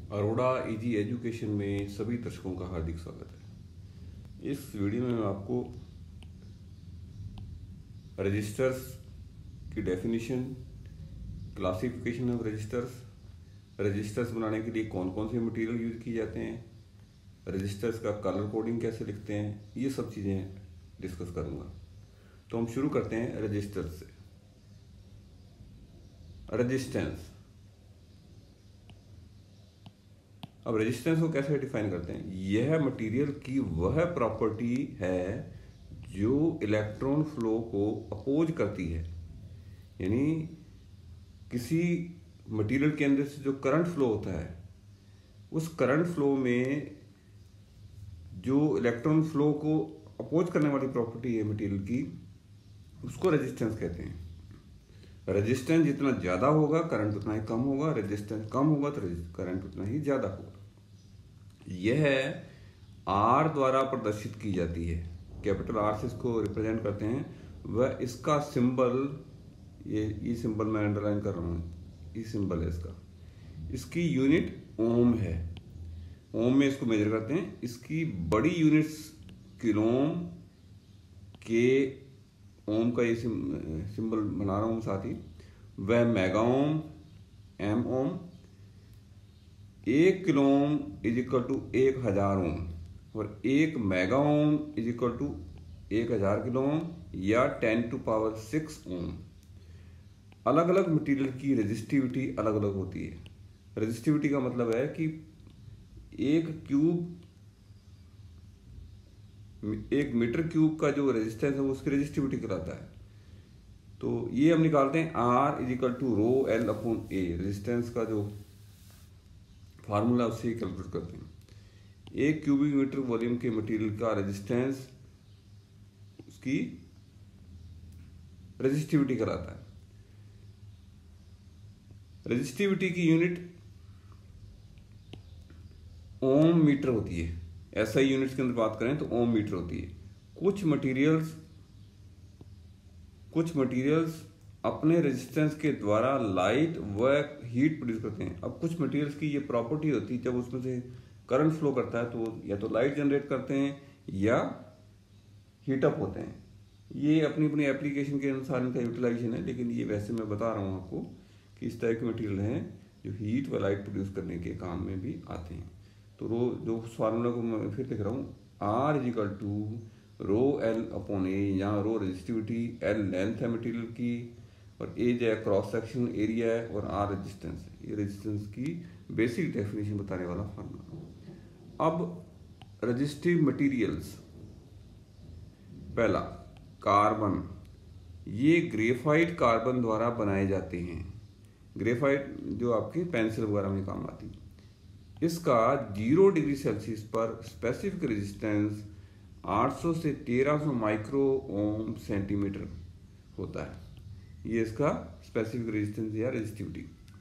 Arora easy education में सभी दर्शकों का हार्दिक स्वागत है। इस वीडियो में मैं आपको रजिस्टर्स की डेफिनेशन, क्लासिफिकेशन ऑफ रजिस्टर्स बनाने के लिए कौन कौन से मटेरियल यूज किए जाते हैं, रजिस्टर्स का कलर कोडिंग कैसे लिखते हैं, ये सब चीज़ें डिस्कस करूँगा। तो हम शुरू करते हैं रजिस्टर्स से। रेजिस्टेंस। अब रेजिस्टेंस को कैसे डिफाइन करते हैं? यह मटेरियल की वह प्रॉपर्टी है जो इलेक्ट्रॉन फ्लो को अपोज करती है। यानी किसी मटेरियल के अंदर से जो करंट फ्लो होता है, उस करंट फ्लो में जो इलेक्ट्रॉन फ्लो को अपोज करने वाली प्रॉपर्टी है मटेरियल की, उसको रेजिस्टेंस कहते हैं। रेजिस्टेंस जितना ज़्यादा होगा करंट उतना ही कम होगा, रेजिस्टेंस कम होगा तो करंट उतना ही ज़्यादा होगा। यह आर द्वारा प्रदर्शित की जाती है। कैपिटल आर से इसको रिप्रेजेंट करते हैं। वह इसका सिंबल, ये सिंबल मैं अंडरलाइन कर रहा हूँ, ये सिंबल है इसका। इसकी यूनिट ओम है। ओम में इसको मेजर करते हैं। इसकी बड़ी यूनिट्स किलोम के, ओम का ये सिंबल बना रहा हूँ साथ ही। वह mega ohm, M ohm. 1 kilo ohm is equal to 1000 ohm, और 1 mega ohm is equal to 1000 kilo ohm या 10⁶ ओम। अलग अलग मटेरियल की रेजिस्टिविटी अलग अलग होती है। रेजिस्टिविटी का मतलब है कि एक मीटर क्यूब का जो रेजिस्टेंस है वो उसकी रेजिस्टिविटी कहलाता है। तो ये हम निकालते हैं R is equal to rho L upon A। Resistance का जो फार्मूला उससे ही कैलकुलेट करते हैं। 1 क्यूबिक मीटर वॉल्यूम के मटेरियल का रेजिस्टेंस उसकी रेजिस्टिविटी कहलाता है। रेजिस्टिविटी की यूनिट ओम मीटर होती है। ऐसा ही यूनिट्स के अंदर बात करें तो ओम मीटर होती है। कुछ मटेरियल्स अपने रेजिस्टेंस के द्वारा लाइट व हीट प्रोड्यूस करते हैं। अब कुछ मटेरियल्स की ये प्रॉपर्टी होती है, जब उसमें से करंट फ्लो करता है तो या तो लाइट जनरेट करते हैं या हीट अप होते हैं। ये अपनी अपनी एप्लीकेशन के अनुसार इनका यूटिलाइजेशन है, लेकिन ये वैसे मैं बता रहा हूँ आपको कि इस तरह के मटेरियल हैं जो हीट व लाइट प्रोड्यूस करने के काम में भी आते हैं। तो जो फार्मूला को मैं फिर लिख रहा हूँ, R is equal to rho L upon A। यहाँ रो रेजिस्टिविटी, L लेंथ है मटेरियल की, और A जो है क्रॉस सेक्शन एरिया है, और R रेजिस्टेंस है। ये रेजिस्टेंस की बेसिक डेफिनेशन बताने वाला फार्मूला। अब रेजिस्टिव मटेरियल्स। पहला कार्बन। ये ग्रेफाइट कार्बन द्वारा बनाए जाते हैं। ग्रेफाइट जो आपकी पेंसिल वगैरह में काम आती है। इसका 0 डिग्री सेल्सियस पर स्पेसिफिक रेजिस्टेंस 800 से 1300 माइक्रो ओम सेंटीमीटर होता है। ये इसका स्पेसिफिक रेजिस्टेंस या रेजिस्टिविटी।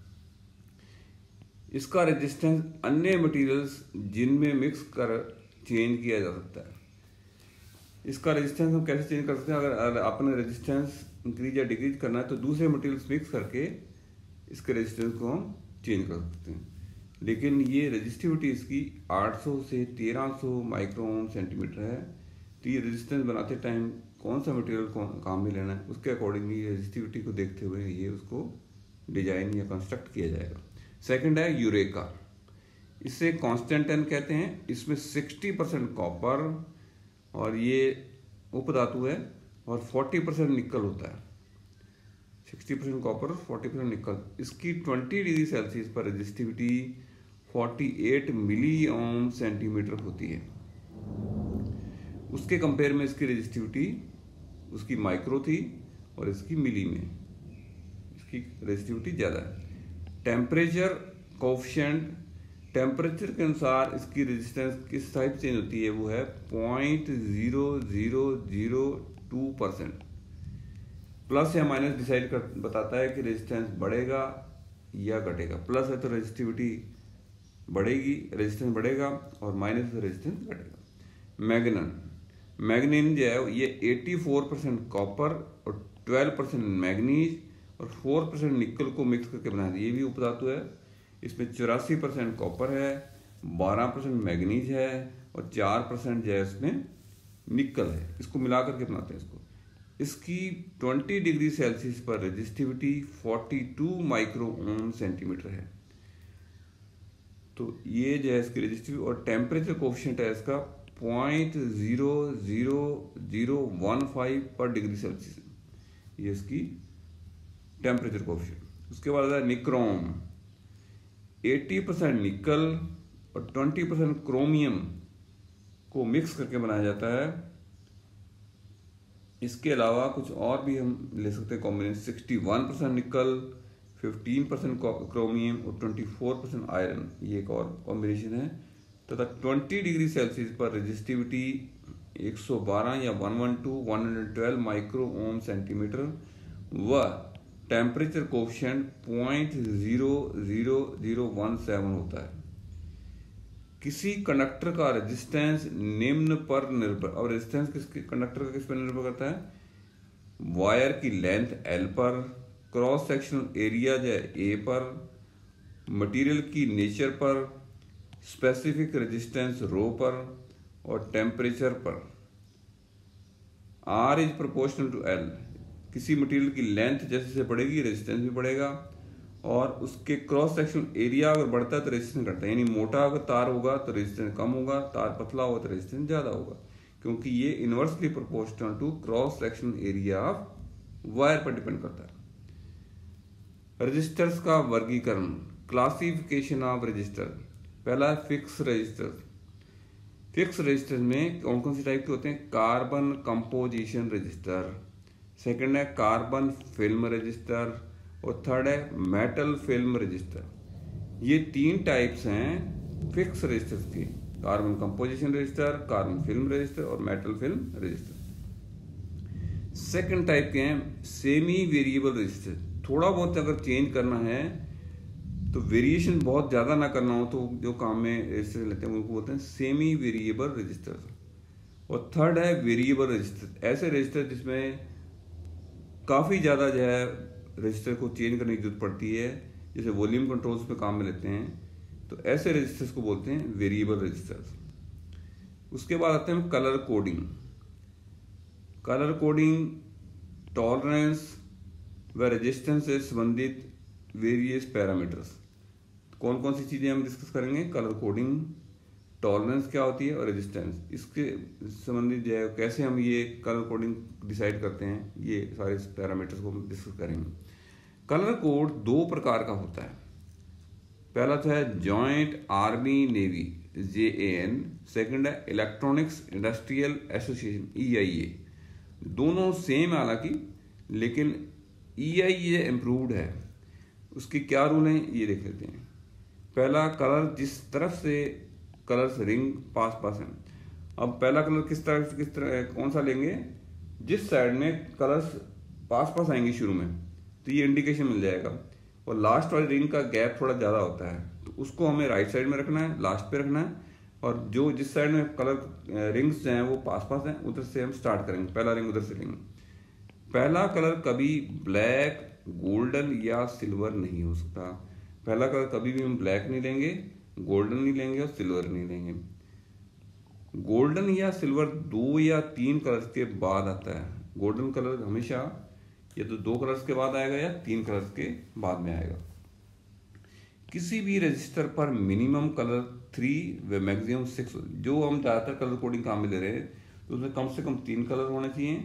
इसका रेजिस्टेंस अन्य मटेरियल्स जिनमें मिक्स कर चेंज किया जा सकता है। इसका रेजिस्टेंस हम कैसे चेंज कर सकते हैं? अगर अपने रेजिस्टेंस इंक्रीज या डिक्रीज करना है तो दूसरे मटेरियल्स मिक्स करके इसके रेजिस्टेंस को हम चेंज कर सकते हैं। लेकिन ये रेजिस्टिविटी इसकी 800 से 1300 माइक्रो ओम सेंटीमीटर है। तो ये रेजिस्टेंस बनाते टाइम कौन सा मटेरियल को काम में लेना है, उसके अकॉर्डिंगली रेजिस्टिविटी को देखते हुए ये उसको डिजाइन या कंस्ट्रक्ट किया जाएगा। सेकंड है यूरेका। इसे कांस्टेंट एन कहते हैं। इसमें 60% कॉपर, और ये उपधातु है, और 40% निकल होता है। 60% कॉपर और 40% निकल। इसकी 20 डिग्री सेल्सियस पर रेजिस्टिविटी 48 मिली ओम सेंटीमीटर होती है। उसके कंपेयर में इसकी रेजिस्टिविटी उसकी माइक्रो थी, और इसकी मिली में इसकी रेजिस्टिविटी ज़्यादा है। Temperature coefficient. टेम्परेचर के अनुसार इसकी रेजिस्टेंस किस टाइप चेंज होती है? वो है 0.0002%। प्लस या माइनस डिसाइड बताता है कि रेजिस्टेंस बढ़ेगा या घटेगा। प्लस है तो रेजिस्टिविटी बढ़ेगी, रेजिस्टेंस बढ़ेगा, और माइनस तो रेजिस्टेंस घटेगा। मैग्नीन जो है ये 84% कॉपर और 12% मैग्नीज और 4% निकल को मिक्स करके बनाया। ये भी उपधातु है। इसमें 84% कॉपर है, 12% मैग्नीज है और 4% जो है इसमें निकल है। इसको मिला करके बनाते हैं इसको। इसकी 20 डिग्री सेल्सियस पर रेजिस्टिविटी 42 माइक्रो ओम सेंटीमीटर है। तो ये जो है इसकी रेजिस्टिविटी और टेम्परेचर कोफिशिएंट है इसका 0.00015 पर डिग्री सेल्सियस, ये इसकी टेम्परेचर कोफिशिएंट। उसके बाद है निक्रोम, 80% निकल और 20% क्रोमियम को मिक्स करके बनाया जाता है। इसके अलावा कुछ और भी हम ले सकते हैं कॉम्बिनेशन, 61% निकल, 15% क्रोमियम और 24% आयरन, ये एक और कॉम्बिनेशन है। तथा 20 डिग्री सेल्सियस पर रेजिस्टिविटी 112 या 112 माइक्रो ओम सेंटीमीटर व टेम्परेचर कोफिशिएंट 0.00017 होता है। किसी कंडक्टर का रेजिस्टेंस निम्न पर निर्भर, और रेजिस्टेंस किसके कंडक्टर का किस पर निर्भर करता है? वायर की लेंथ L पर, क्रॉस सेक्शनल एरिया जो है A पर, मटेरियल की नेचर पर, स्पेसिफिक रेजिस्टेंस रो पर और टेम्परेचर पर। R is proportional to L। किसी मटेरियल की लेंथ जैसे जैसे बढ़ेगी रेजिस्टेंस भी बढ़ेगा, और उसके क्रॉस सेक्शनल एरिया अगर बढ़ता है तो रेजिस्टेंस घटता है। यानी मोटा अगर तार होगा तो रेजिस्टेंस कम होगा, तार पतला होगा तो रेजिस्टेंस ज्यादा होगा, क्योंकि ये inversely proportional to cross sectional area of wire पर डिपेंड करता है। रजिस्टर्स का वर्गीकरण, क्लासिफिकेशन ऑफ रजिस्टर। पहला है फिक्स रजिस्टर। फिक्स रजिस्टर में कौन कौन से टाइप के होते हैं? कार्बन कंपोजिशन रजिस्टर, सेकंड है कार्बन फिल्म रजिस्टर और थर्ड है मेटल फिल्म रजिस्टर। ये 3 टाइप्स हैं फिक्स रजिस्टर्स के, carbon composition resistor, carbon film resistor और metal film resistor. Second type के हैं सेमी वेरिएबल रजिस्टर। थोड़ा बहुत अगर चेंज करना है तो वेरिएशन बहुत ज्यादा ना करना हो तो जो काम में रजिस्टर लेते हैं उनको बोलते हैं सेमी वेरिएबल रजिस्टर। और थर्ड है वेरिएबल रजिस्टर, ऐसे रजिस्टर जिसमें काफी ज्यादा जो है रजिस्टर को चेंज करने की जरूरत पड़ती है, जैसे वॉल्यूम कंट्रोल्स में काम में लेते हैं, तो ऐसे रजिस्टर्स को बोलते हैं वेरिएबल रजिस्टर्स। उसके बाद आते हैं colour coding. Colour coding tolerance व रेजिस्टेंस से संबंधित वेरियस पैरामीटर्स। कौन कौन सी चीजें हम डिस्कस करेंगे? कलर कोडिंग, टॉलरेंस क्या होती है और रेजिस्टेंस, इसके संबंधित जो है कैसे हम ये कलर कोडिंग डिसाइड करते हैं, ये सारे पैरामीटर्स को हम डिस्कस करेंगे। कलर कोड 2 प्रकार का होता है। पहला तो है joint army navy JAN, second है इलेक्ट्रॉनिक्स इंडस्ट्रियल एसोसिएशन EIA। दोनों सेम है हालांकि, लेकिन EIA इम्प्रूव्ड है। उसके क्या रूल हैं ये देख लेते हैं। पहला, कलर जिस तरफ से कलर्स रिंग पास हैं। अब पहला कलर किस तरह कौन सा लेंगे? जिस साइड में कलर्स पास आएंगे शुरू में तो ये इंडिकेशन मिल जाएगा, और लास्ट वाली रिंग का गैप थोड़ा ज्यादा होता है तो उसको हमें राइट साइड में रखना है, लास्ट पे रखना है। और जो जिस साइड में कलर रिंग्स हैं वो पास हैं, उधर से हम स्टार्ट करेंगे, पहला रिंग उधर से लेंगे। पहला कलर कभी ब्लैक, गोल्डन या सिल्वर नहीं हो सकता। पहला कलर कभी भी हम ब्लैक नहीं लेंगे, गोल्डन नहीं लेंगे और सिल्वर नहीं लेंगे। गोल्डन या सिल्वर 2 या 3 कलर्स के बाद आता है। गोल्डन कलर हमेशा या तो 2 कलर्स के बाद आएगा या 3 कलर्स के बाद में आएगा। किसी भी रजिस्टर पर मिनिमम कलर 3 व मैक्सिमम 6, जो हम ज्यादातर कलर कोडिंग काम में ले रहे हैं तो उसमें कम से कम 3 कलर होने चाहिए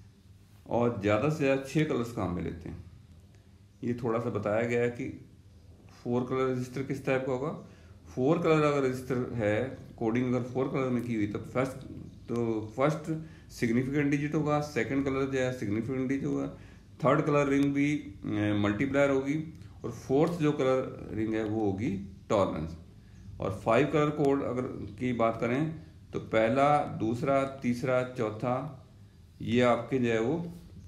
और ज्यादा से ज्यादा 6 कलर्स काम में लेते हैं। ये थोड़ा सा बताया गया है कि 4 कलर रजिस्टर किस टाइप का होगा। 4 कलर अगर रजिस्टर है, कोडिंग अगर 4 कलर में की हुई तो फर्स्ट सिग्निफिकेंट डिजिट होगा, सेकंड कलर जो है सिग्निफिकेंट डिजिट होगा, थर्ड कलर रिंग भी मल्टीप्लायर होगी और फोर्थ जो कलर रिंग है वो होगी टॉलरेंस। और 5 कलर कोड अगर की बात करें तो पहला, दूसरा, तीसरा, चौथा ये आपके जो है वो,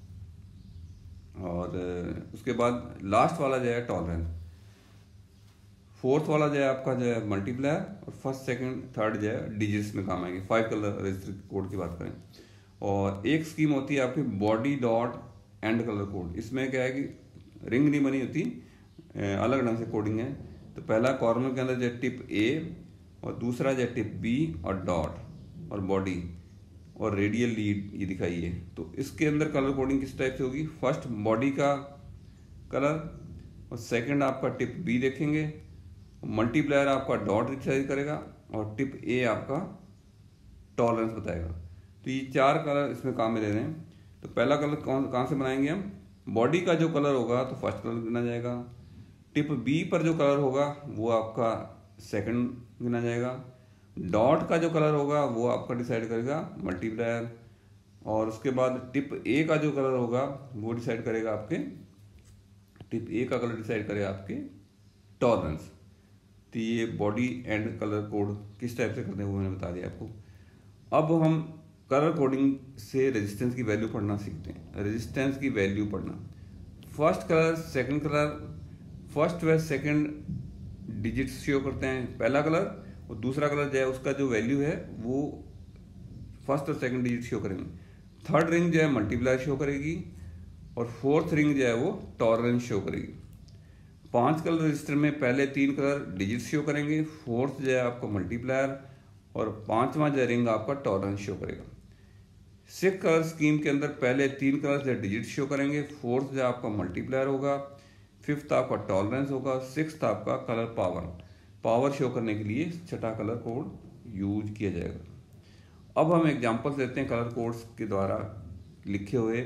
और उसके बाद लास्ट वाला जो है टॉलरेंस, फोर्थ वाला जो है आपका जो है मल्टीप्लायर, और फर्स्ट सेकंड थर्ड जो है डिजिट्स में काम आएंगे। 5 कलर रजिस्टर कोड की बात करें। और एक स्कीम होती है आपकी body dot and colour code. इसमें क्या है कि रिंग नहीं बनी होती, अलग ढंग से कोडिंग है। तो पहला कॉर्नर के अंदर जो टिप ए और दूसरा जो टिप बी और डॉट और बॉडी और रेडियल लीड ये दिखाई है। तो इसके अंदर कलर कोडिंग किस टाइप से होगी, फर्स्ट बॉडी का कलर और सेकंड आपका टिप बी देखेंगे, मल्टीप्लायर आपका डॉट डिसाइड करेगा और टिप ए आपका टॉलरेंस बताएगा। तो ये 4 कलर इसमें काम में ले रहे हैं। तो पहला कलर कहाँ से बनाएंगे हम, बॉडी का जो कलर होगा तो फर्स्ट कलर गिना जाएगा, टिप बी पर जो कलर होगा वो आपका सेकंड गिना जाएगा, डॉट का जो कलर होगा वो आपका डिसाइड करेगा मल्टीप्लायर, और उसके बाद टिप ए का जो कलर होगा वो डिसाइड करेगा आपके, टिप ए का कलर डिसाइड करेगा आपके टॉलरेंस। तो ये बॉडी एंड कलर कोड किस टाइप से करते हैं वो मैंने बता दिया आपको। अब हम कलर कोडिंग से रेजिस्टेंस की वैल्यू पढ़ना सीखते हैं। रेजिस्टेंस की वैल्यू पढ़ना, first colour second colour, first व सेकंड डिजिट्स शो करते हैं, पहला कलर और दूसरा कलर जो है उसका जो वैल्यू है वो फर्स्ट और सेकंड डिजिट शो करेंगे। थर्ड रिंग जो है मल्टीप्लायर शो करेगी और फोर्थ रिंग जो है वो टॉलरेंस शो करेगी। 5 कलर रजिस्टर में पहले 3 कलर डिजिट शो करेंगे, फोर्थ जो है आपका मल्टीप्लायर और 5वां जो रिंग आपका टॉलरेंस शो करेगा। 6 कलर स्कीम के अंदर पहले 3 कलर जो डिजिट शो करेंगे, फोर्थ जो आपका मल्टीप्लायर होगा, फिफ्थ आपका टॉलरेंस होगा, सिक्स्थ आपका कलर पावर शो करने के लिए छठा कलर कोड यूज किया जाएगा। अब हम एग्जांपल्स देते हैं कलर कोड्स के द्वारा लिखे हुए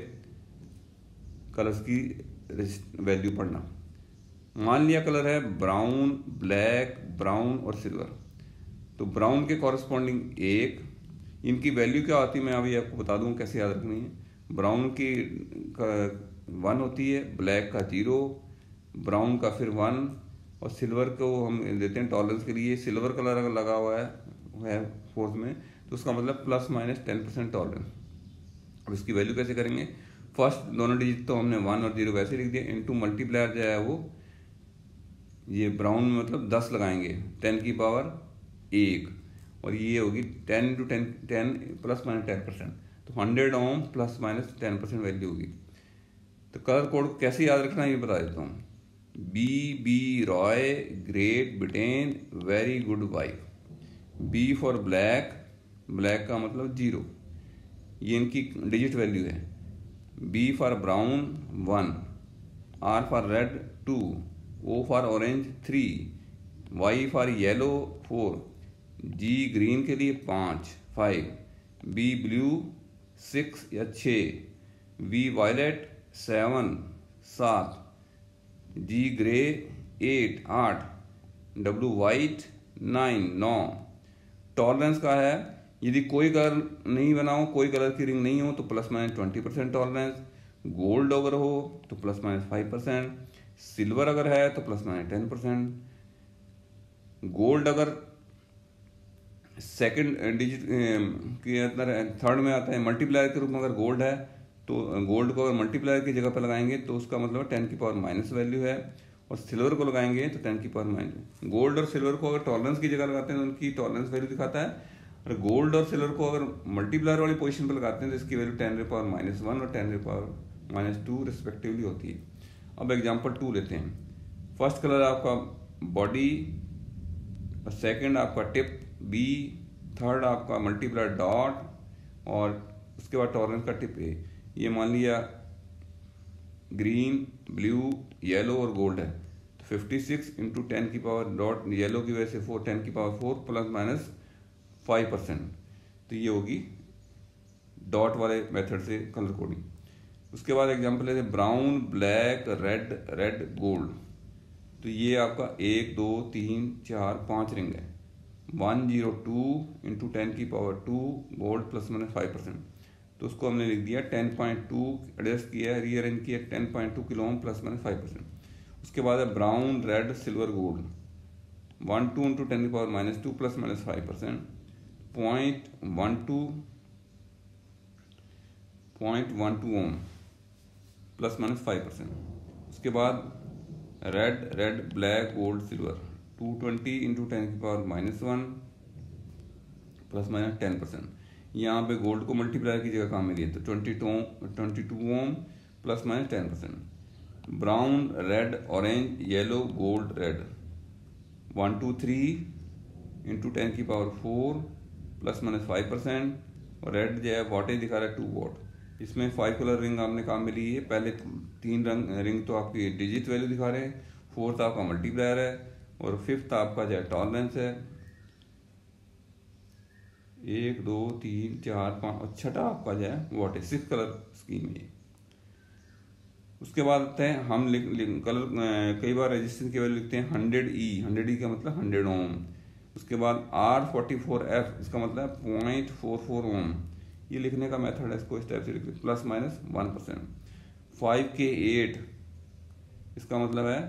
कलर्स की वैल्यू पढ़ना। मान लिया कलर है ब्राउन, ब्लैक, ब्राउन और सिल्वर। तो ब्राउन के कॉरस्पॉन्डिंग 1, इनकी वैल्यू क्या होती है मैं अभी आपको बता दूं कैसे याद रखनी है। ब्राउन की 1 होती है, ब्लैक का 0, ब्राउन का फिर 1 और सिल्वर को हम देते हैं टॉलरेंस के लिए। सिल्वर कलर अगर लगा हुआ है फोर्थ में तो उसका मतलब ±10% टॉलरेंस। अब इसकी वैल्यू कैसे करेंगे, फर्स्ट दोनों डिजिट तो हमने 1 और 0 वैसे लिख दिया, इनटू मल्टीप्लायर जो है वो ये ब्राउन में मतलब 10 लगाएंगे 10 की पावर 1 और ये होगी 10 × 10 ±10%। तो 100 ओम ±10% वैल्यू होगी। तो कलर कोड कैसे याद रखना ये बता देता हूँ। B Roy, Great Britain, very good wife. B for black, black का मतलब 0, ये इनकी डिजिट वैल्यू है। B for brown 1, R for red 2, O for orange 3, Y for yellow 4, G green के लिए 5, बी ब्लू 6 या 6, V violet 7, G grey 8, W white 9। Tolerance का है यदि कोई कलर नहीं बनाओ, कोई कलर की रिंग नहीं हो तो ±20% टॉलरेंस, गोल्ड अगर हो तो ±5%, सिल्वर अगर है तो ±10%, गोल्ड अगर सेकंड डिजिट के अंदर थर्ड में आता है मल्टीप्लायर के रूप में, अगर गोल्ड है तो गोल्ड को अगर मल्टीप्लायर की जगह पर लगाएंगे तो उसका मतलब 10 की पावर माइनस वैल्यू है, और सिल्वर को लगाएंगे तो 10 की पावर माइनस। गोल्ड और सिल्वर को अगर टॉलरेंस की जगह लगाते हैं तो उनकी टॉलरेंस वैल्यू दिखाता है, और गोल्ड और सिल्वर को अगर मल्टीप्लायर वाली पोजीशन पर लगाते हैं तो इसकी वैल्यू 10⁻⁻1 और 10⁻⁻2 रिस्पेक्टिवली होती है। अब एग्जाम्पल 2 लेते हैं। फर्स्ट कलर आपका बॉडी, सेकेंड आपका टिप बी, थर्ड आपका मल्टीप्लायर डॉट और उसके बाद टॉलरेंस का टिप ए। ये मान लिया ग्रीन, ब्लू, येलो और गोल्ड है तो 56 × 10 की पावर डॉट येलो की वजह से 10 की पावर 4 ±5%। तो ये होगी डॉट वाले मेथड से कलर कोडिंग। उसके बाद एग्जांपल है ब्राउन, ब्लैक, रेड, गोल्ड। तो ये आपका 1 2 3 4 5 रिंग है। 102 × 10 की पावर 2 गोल्ड ±5%। तो उसको हमने लिख दिया 10.2, एडजस्ट किया, रीअरेंज किया 10.2 किलो ओम ±5%। उसके बाद है ब्राउन, रेड, सिल्वर, गोल्ड। 12 × 10 की पावर -2 ±5%, 0.12 ओम ±5%। उसके बाद रेड, ब्लैक, गोल्ड, सिल्वर 220 × 10 की पावर -1 ±10%। यहाँ पे गोल्ड को मल्टीप्लायर की जगह काम में लिए तो 22 ohm ±10%। Brown, red, orange, yellow, gold, red 123 × 10⁻⁴ ±5%। और रेड जो है वॉटेज दिखा रहा है 2 वॉट। इसमें 5 कलर रिंग आपने काम में ली है। पहले 3 रिंग तो आपकी डिजिट वैल्यू दिखा रहे हैं, 4th आपका मल्टीप्लायर है और 5th आपका जो है टॉलरेंस है। 1 2 3 4 5 और छठा आपका जो है वॉट है। 6 कलर स्कीम है। उसके बाद आते हैं हम कलर कई बार रेजिस्टेंस की वैल्यू लिखते हैं 100E। 100E का मतलब 100 ओम। उसके बाद R44F, इसका मतलब 0.44 ओम। ये लिखने का मेथड है, इसको इस टाइप से लिखते हैं ±1%। 5K8, इसका मतलब है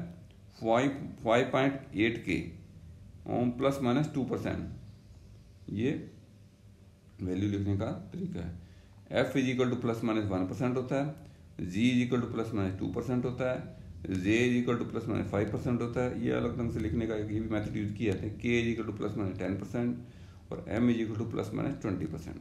5.8K ओम ±2%। ये वैल्यू लिखने का तरीका है। F ±1% होता है, G ±2% होता है, J ±5% होता है। ये अलग ढंग से लिखने का ये भी मेथड यूज किया जाता है। K ±10% और M ±20%।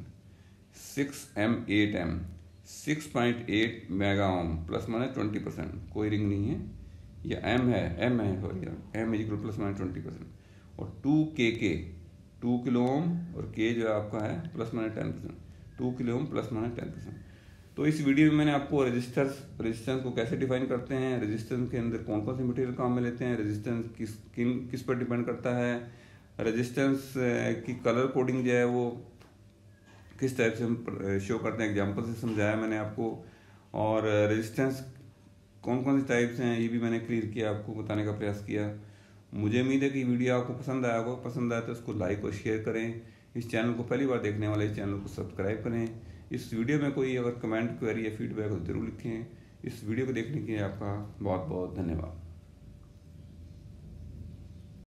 6M8M 6.8 mega ohm ±20%। कोई रिंग नहीं है, या M है सॉरी, M ±20%। और 2KK 2 किलो ओम और K जो आपका है ±10%। 2 किलो ओम ±10%। तो इस वीडियो में मैंने आपको रेजिस्टेंस को कैसे डिफाइन करते हैं, रेजिस्टेंस के अंदर कौन कौन से मटेरियल काम में लेते हैं, रेजिस्टेंस किस पर डिपेंड करता है, रेजिस्टेंस की कलर कोडिंग जो है वो किस टाइप से हम शो करते हैं, एग्जांपल से समझाया मैंने आपको। और रेजिस्टेंस कौन कौन से टाइप्स हैं ये भी मैंने क्लियर किया, आपको बताने का प्रयास किया। मुझे उम्मीद है कि वीडियो आपको पसंद आया होगा। पसंद आया तो इसको लाइक और शेयर करें। इस चैनल को पहली बार देखने वाले इस चैनल को सब्सक्राइब करें। इस वीडियो में कोई अगर कमेंट, क्वेरी या फीडबैक हो जरूर लिखें। इस वीडियो को देखने के लिए आपका बहुत बहुत धन्यवाद।